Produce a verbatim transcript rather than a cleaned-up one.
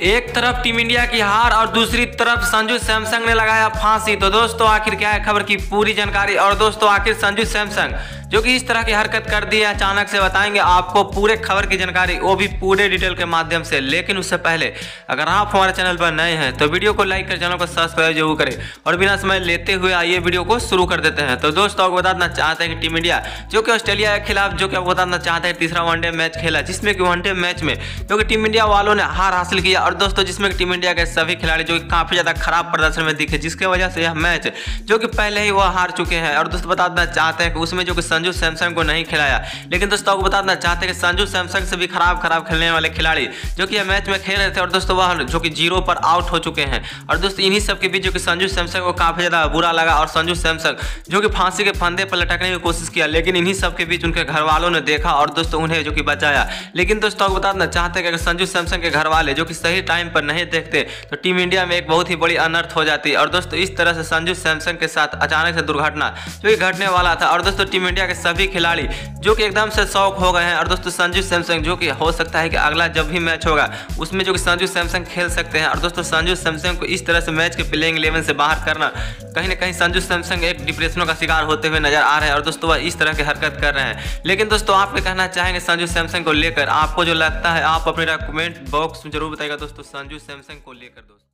एक तरफ team India की हार और दूसरी तरफ संजू सैमसन ने लगाया फांसी। तो दोस्तों आखिर क्या है खबर की पूरी जानकारी। और दोस्तों आखिर संजू सैमसन जो कि इस तरह की हरकत कर दी है अचानक से, बताएंगे आपको पूरे खबर की जानकारी, वो भी पूरे डिटेल के माध्यम से। लेकिन उससे पहले अगर आप हमारे चैनल पर नए हैं तो वीडियो को लाइक कर चैनल को सब्सक्राइब जरूर करें। और बिना समय लेते हुए आइए वीडियो को शुरू कर देते हैं। तो दोस्तों आपको बताना चाहते हैं कि टीम इंडिया जो कि ऑस्ट्रेलिया के खिलाफ जो कि आपको बताना चाहते हैं तीसरा वनडे मैच खेला, जिसमें कि वनडे मैच में जो कि टीम इंडिया वालों ने हार हासिल किया। और दोस्तों जिसमें टीम इंडिया के सभी खिलाड़ी जो कि काफी ज्यादा खराब प्रदर्शन में दिखे, जिसके वजह से यह मैच जो कि पहले ही वह हार चुके हैं। और दोस्तों बताना चाहते हैं कि उसमें जो कि संजू सैमसन को नहीं खिलाया। लेकिन दोस्तों आपको बताना चाहते हैं कि संजू सैमसन से भी खराब खराब खेलने वाले खिलाड़ी जो कि यह मैच में खेल रहे थे, और दोस्तों वह जो कि जीरो पर आउट हो चुके हैं। और दोस्तों इन्हीं सब के बीच जो कि संजू सैमसन को काफी ज्यादा बुरा लगा और संजू सैमसन जो कि फांसी के फंदे पर लटकने की कोशिश किया। लेकिन इन्हीं सब के बीच उनके घर वालों ने देखा और दोस्तों उन्हें जो कि बचाया। लेकिन दोस्तों आपको बताना चाहते हैं कि अगर संजू सैमसन के घर वाले जो कि सही टाइम पर नहीं देखते तो टीम इंडिया में एक बहुत ही बड़ी अनर्थ हो जाती। और दोस्तों इस तरह से संजू सैमसन के साथ अचानक से दुर्घटना जो कि घटने वाला था। और दोस्तों टीम इंडिया के सभी खिलाड़ी जो कि एकदम से शौक हो गए हैं। और दोस्तों संजू सैमसन जो कि हो सकता है कि अगला जब भी मैच होगा उसमें जो कि संजू सैमसन खेल सकते हैं। और दोस्तों संजू सैमसन को इस तरह से मैच के प्लेइंग इलेवन से बाहर करना, कहीं ना कहीं संजू सैमसन एक डिप्रेशनों का शिकार होते हुए नजर आ रहे हैं। और दोस्तों वह इस तरह की हरकत कर रहे हैं। लेकिन दोस्तों आप क्या कहना चाहेंगे संजू सैमसन को लेकर? आपको जो लगता है आप अपने कमेंट बॉक्स में जरूर बताइएगा दोस्तों संजू सैमसन को लेकर। दोस्तों